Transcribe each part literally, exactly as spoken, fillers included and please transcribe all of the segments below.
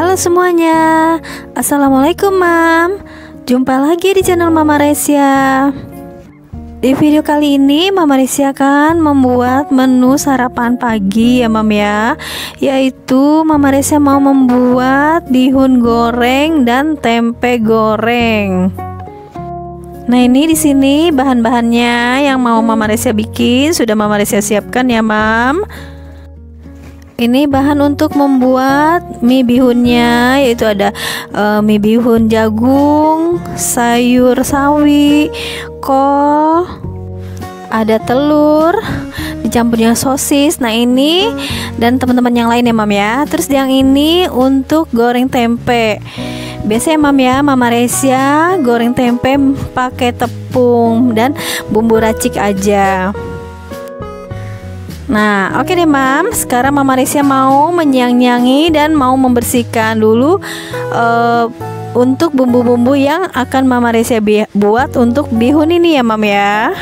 Halo semuanya, Assalamualaikum Mam. Jumpa lagi di channel Mama Resya. Di video kali ini Mama Resya akan membuat menu sarapan pagi ya Mam ya. Yaitu Mama Resya mau membuat bihun goreng dan tempe goreng. Nah ini di sini bahan-bahannya yang mau Mama Resya bikin sudah Mama Resya siapkan ya Mam. Ini bahan untuk membuat mie bihunnya, yaitu ada e, mie bihun jagung, sayur sawi, kol, ada telur, dicampurnya sosis. Nah ini dan teman-teman yang lain ya Mam ya. Terus yang ini untuk goreng tempe. Biasanya Mam ya, Mama Resya goreng tempe pakai tepung dan bumbu racik aja. Nah oke deh Mam, sekarang Mama Resya mau menyang-nyangi dan mau membersihkan dulu uh, untuk bumbu-bumbu yang akan Mama Resya buat untuk bihun ini ya Mam ya.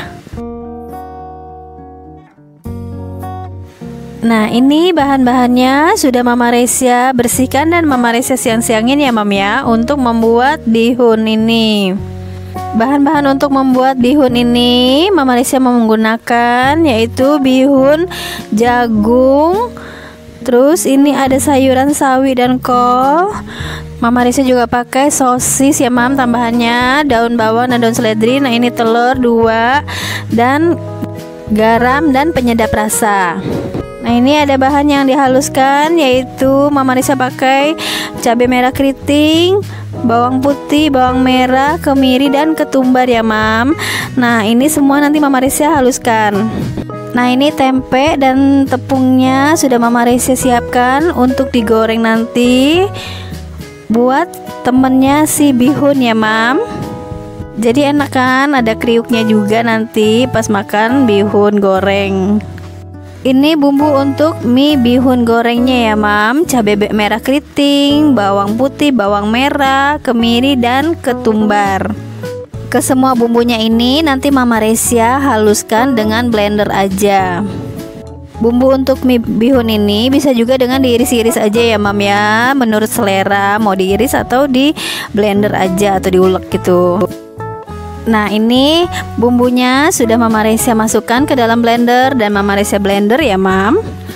Nah ini bahan-bahannya sudah Mama Resya bersihkan dan Mama Resya siang-siangin ya Mam ya untuk membuat bihun ini. Bahan-bahan untuk membuat bihun ini Mama Resya menggunakan yaitu bihun jagung. Terus ini ada sayuran sawi dan kol. Mama Resya juga pakai sosis ya Mam, tambahannya daun bawang dan daun seledri. Nah ini telur dua dan garam dan penyedap rasa. Nah ini ada bahan yang dihaluskan yaitu Mama Resya pakai cabai merah keriting, bawang putih, bawang merah, kemiri dan ketumbar ya Mam. Nah ini semua nanti Mama Resya haluskan. Nah ini tempe dan tepungnya sudah Mama Resya siapkan untuk digoreng nanti buat temennya si bihun ya Mam. Jadi enak kan, ada kriuknya juga nanti pas makan bihun goreng. Ini bumbu untuk mie bihun gorengnya ya Mam. Cabai merah keriting, bawang putih, bawang merah, kemiri dan ketumbar. Ke semua bumbunya ini nanti Mama Resya haluskan dengan blender aja. Bumbu untuk mie bihun ini bisa juga dengan diiris-iris aja ya Mam ya. Menurut selera mau diiris atau di blender aja atau diulek gitu. Nah ini bumbunya sudah Mama Resya masukkan ke dalam blender dan Mama Resya blender ya Mam.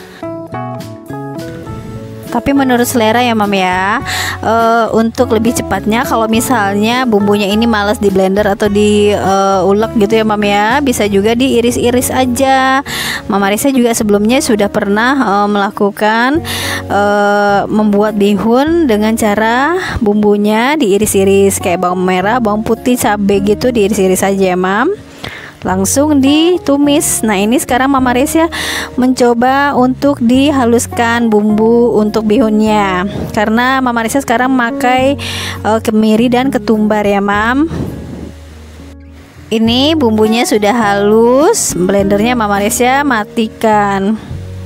Tapi menurut selera ya Mam ya. e, Untuk lebih cepatnya kalau misalnya bumbunya ini males di blender atau di uh, ulek gitu ya Mam ya, bisa juga diiris-iris aja. Mama Resya juga sebelumnya sudah pernah uh, melakukan uh, membuat bihun dengan cara bumbunya diiris-iris kayak bawang merah, bawang putih, cabai gitu diiris-iris aja ya Mam, langsung ditumis. Nah ini sekarang Mama Resya mencoba untuk dihaluskan bumbu untuk bihunnya karena Mama Resya sekarang memakai uh, kemiri dan ketumbar ya Mam. Ini bumbunya sudah halus, blendernya Mama Resya matikan.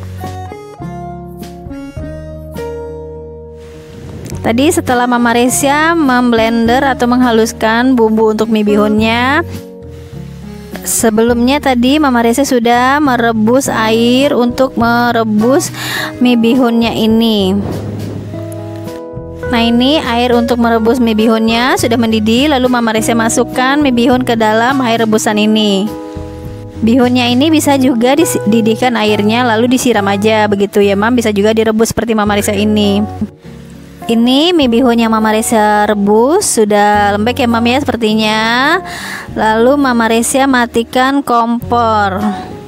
Tadi setelah Mama Resya memblender atau menghaluskan bumbu untuk mie bihunnya, sebelumnya tadi Mama Resya sudah merebus air untuk merebus mie bihunnya ini. Nah ini air untuk merebus mie bihunnya sudah mendidih, lalu Mama Resya masukkan mie bihun ke dalam air rebusan ini. Bihunnya ini bisa juga dididihkan airnya lalu disiram aja begitu ya Mam, bisa juga direbus seperti Mama Resya ini. Ini mie bihun yang Mama Resya rebus sudah lembek ya Mam ya sepertinya. Lalu Mama Resya matikan kompor.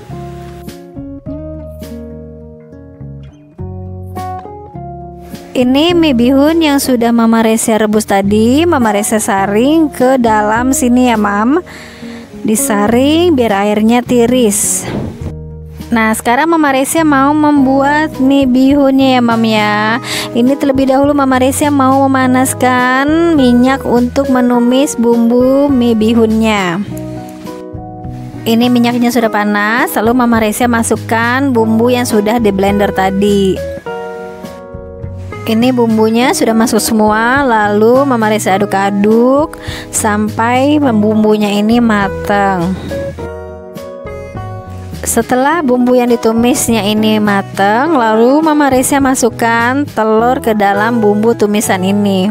Ini mie bihun yang sudah Mama Resya rebus tadi Mama Resya saring ke dalam sini ya Mam. Disaring biar airnya tiris. Nah sekarang Mama Resya mau membuat mie bihunnya ya Mam ya. Ini terlebih dahulu Mama Resya mau memanaskan minyak untuk menumis bumbu mie bihunnya. Ini minyaknya sudah panas, lalu Mama Resya masukkan bumbu yang sudah di blender tadi. Ini bumbunya sudah masuk semua, lalu Mama Resya aduk-aduk sampai bumbunya ini matang. Setelah bumbu yang ditumisnya ini matang, lalu Mama Resya masukkan telur ke dalam bumbu tumisan ini.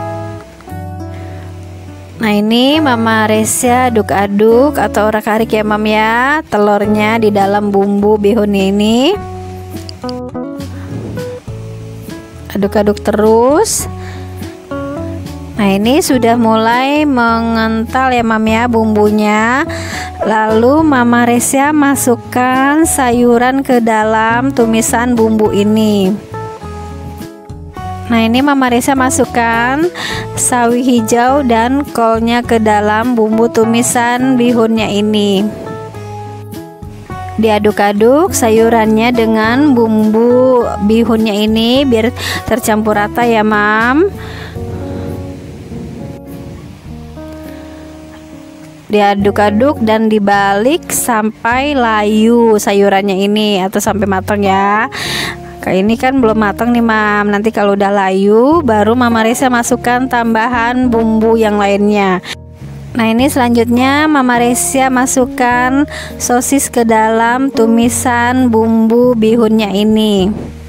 Nah, ini Mama Resya aduk-aduk atau orak-arik ya Mam ya, telurnya di dalam bumbu bihun ini. Aduk-aduk terus. Nah, ini sudah mulai mengental ya Mam ya bumbunya. Lalu Mama Resya masukkan sayuran ke dalam tumisan bumbu ini. Nah, ini Mama Resya masukkan sawi hijau dan kolnya ke dalam bumbu tumisan bihunnya ini. Diaduk-aduk sayurannya dengan bumbu bihunnya ini biar tercampur rata ya Mam. Diaduk-aduk dan dibalik sampai layu sayurannya ini atau sampai matang ya. Kayak ini kan belum matang nih Mam. Nanti kalau udah layu baru Mama Resya masukkan tambahan bumbu yang lainnya. Nah, ini selanjutnya Mama Resya masukkan sosis ke dalam tumisan bumbu bihunnya ini.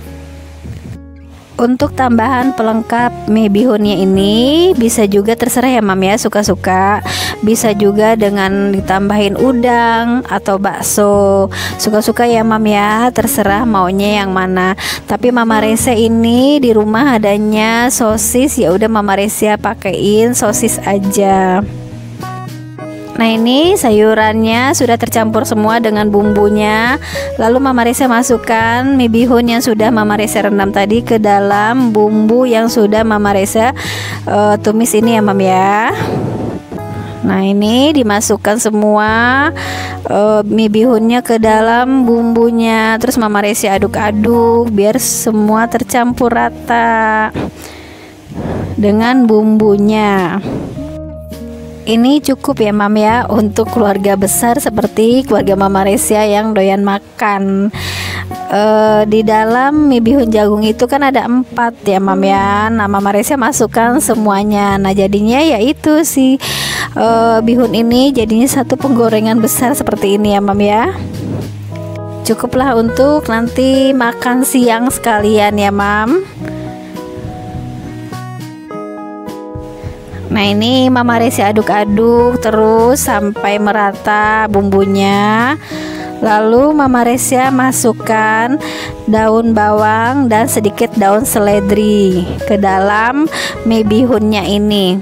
Untuk tambahan pelengkap mie bihunnya ini bisa juga terserah ya Mam ya, suka-suka. Bisa juga dengan ditambahin udang atau bakso, suka-suka ya Mam ya, terserah maunya yang mana. Tapi Mama Resya ini di rumah adanya sosis, ya udah Mama Resya pakein sosis aja. Nah, ini sayurannya sudah tercampur semua dengan bumbunya. Lalu Mama Resya masukkan mie bihun yang sudah Mama Resya rendam tadi ke dalam bumbu yang sudah Mama Resya uh, tumis ini ya Mam ya. Nah, ini dimasukkan semua uh, mie bihunnya ke dalam bumbunya. Terus Mama Resya aduk-aduk biar semua tercampur rata dengan bumbunya. Ini cukup ya Mam ya untuk keluarga besar seperti keluarga Mama Resya yang doyan makan. E, di dalam mie bihun jagung itu kan ada empat ya Mam ya. Nah, Mama Resya masukkan semuanya. Nah, jadinya yaitu si e, bihun ini jadinya satu penggorengan besar seperti ini ya Mam ya. Cukuplah untuk nanti makan siang sekalian ya Mam. Nah, ini Mama Resya aduk-aduk terus sampai merata bumbunya. Lalu Mama Resya masukkan daun bawang dan sedikit daun seledri ke dalam mie bihunnya ini.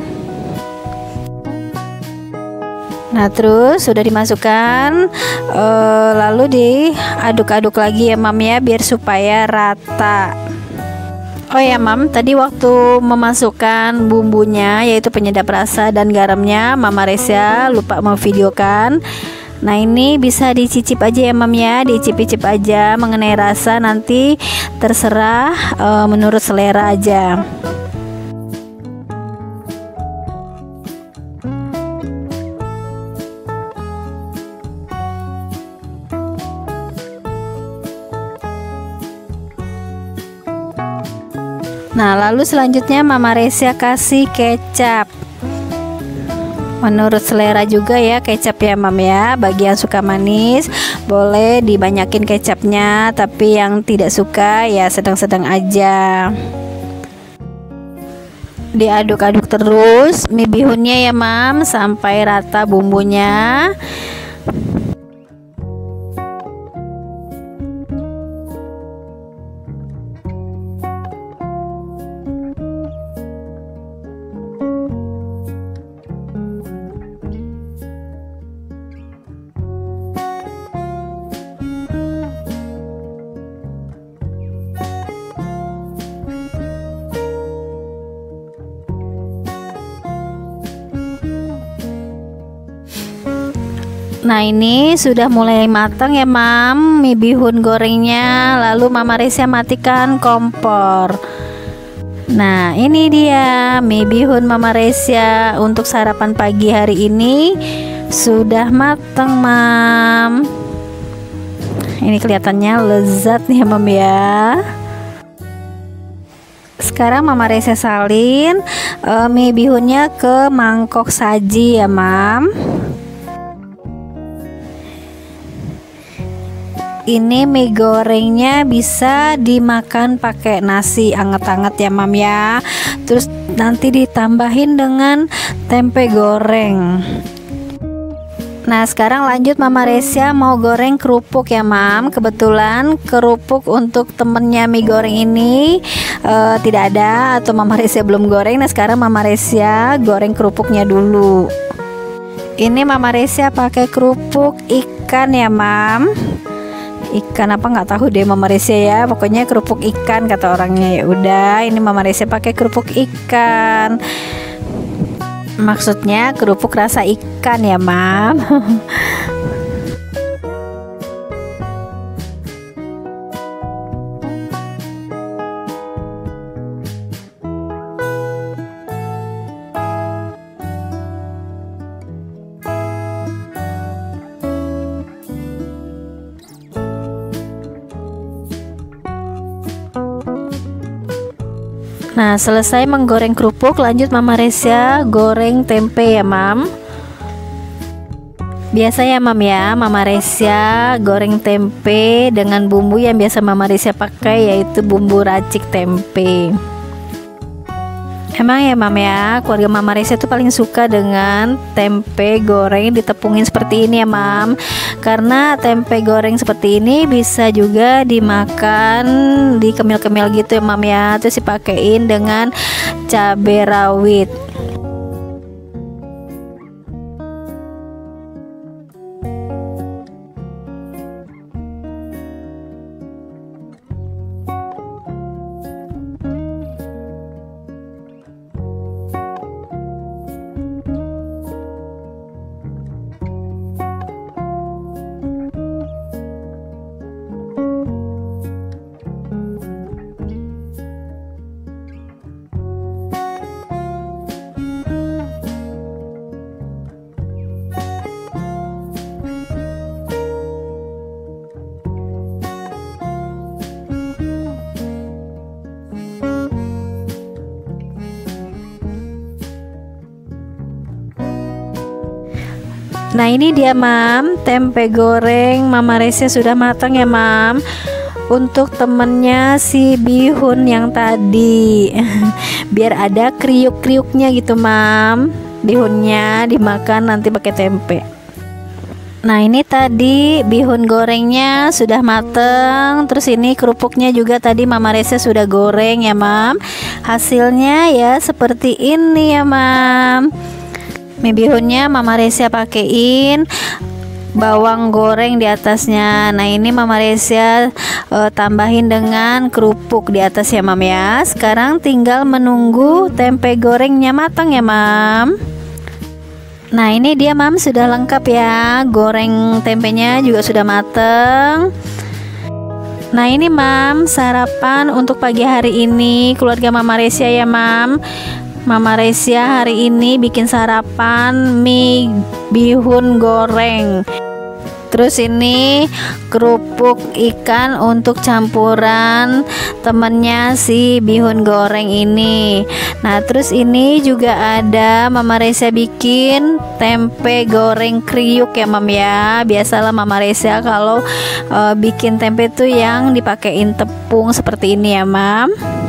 Nah, terus sudah dimasukkan, e, lalu diaduk-aduk lagi ya Mam ya biar supaya rata. Oh ya Mam, tadi waktu memasukkan bumbunya yaitu penyedap rasa dan garamnya Mama Resya lupa memvideokan. Nah, ini bisa dicicip aja ya Mam ya, dicicip-cicip aja mengenai rasa, nanti terserah e, menurut selera aja. Nah, lalu selanjutnya Mama Resya kasih kecap. Menurut selera juga ya kecap ya Mam ya. Bagi yang suka manis boleh dibanyakin kecapnya, tapi yang tidak suka ya sedang-sedang aja. Diaduk-aduk terus mie bihunnya ya Mam sampai rata bumbunya. Nah, ini sudah mulai matang ya Mam mie bihun gorengnya. Lalu Mama Resya matikan kompor. Nah, ini dia mie bihun Mama Resya untuk sarapan pagi hari ini sudah matang Mam. Ini kelihatannya lezat nih Mam ya. Sekarang Mama Resya salin uh, mie bihunnya ke mangkok saji ya Mam. ini mie gorengnya bisa dimakan pakai nasi anget-anget ya mam ya. Terus nanti ditambahin dengan tempe goreng. Nah sekarang lanjut Mama Resya mau goreng kerupuk ya mam. Kebetulan kerupuk untuk temennya mie goreng ini uh, tidak ada atau Mama Resya belum goreng. Nah sekarang Mama Resya goreng kerupuknya dulu. Ini Mama Resya pakai kerupuk ikan ya mam. Ikan apa nggak tahu deh Mama Resya ya. Pokoknya kerupuk ikan kata orangnya. Ya udah, ini Mama Resya pakai kerupuk ikan. Maksudnya kerupuk rasa ikan ya mam. Nah selesai menggoreng kerupuk, lanjut Mama Resya goreng tempe ya mam. Biasa ya mam ya, Mama Resya goreng tempe dengan bumbu yang biasa Mama Resya pakai, yaitu bumbu racik tempe. Emang ya mam ya, keluarga Mama Resya tuh paling suka dengan tempe goreng ditepungin seperti ini ya mam. Karena tempe goreng seperti ini bisa juga dimakan dikemil-kemil gitu ya mam ya. Terus dipakein dengan cabai rawit. Nah ini dia mam, tempe goreng Mama Resya sudah matang ya mam. Untuk temennya si bihun yang tadi biar ada kriuk-kriuknya gitu mam. Bihunnya dimakan nanti pakai tempe. Nah ini tadi bihun gorengnya sudah mateng. Terus ini kerupuknya juga tadi Mama Resya sudah goreng ya mam. Hasilnya ya seperti ini ya mam. Mie bihunnya Mama Resya pakein bawang goreng di atasnya. Nah ini Mama Resya uh, tambahin dengan kerupuk di atas ya mam ya. Sekarang tinggal menunggu tempe gorengnya matang ya mam. Nah ini dia mam, sudah lengkap ya. Goreng tempenya juga sudah mateng. Nah ini mam, sarapan untuk pagi hari ini keluarga Mama Resya ya mam. Mama Resya hari ini bikin sarapan mie bihun goreng. Terus ini kerupuk ikan untuk campuran temennya si bihun goreng ini. Nah terus ini juga ada Mama Resya bikin tempe goreng kriuk ya mam ya. Biasalah Mama Resya kalau uh, bikin tempe tuh yang dipakein tepung seperti ini ya mam.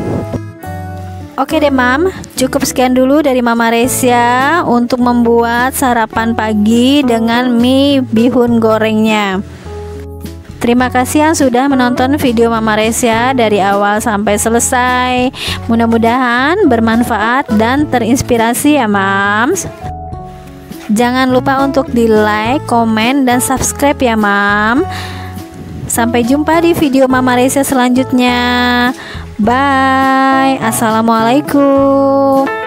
Oke deh mam, cukup sekian dulu dari Mama Resya untuk membuat sarapan pagi dengan mie bihun gorengnya. Terima kasih yang sudah menonton video Mama Resya dari awal sampai selesai. Mudah-mudahan bermanfaat dan terinspirasi ya mams. Jangan lupa untuk di like, komen, dan subscribe ya mam. Sampai jumpa di video Mama Resya selanjutnya. Bye. Assalamualaikum.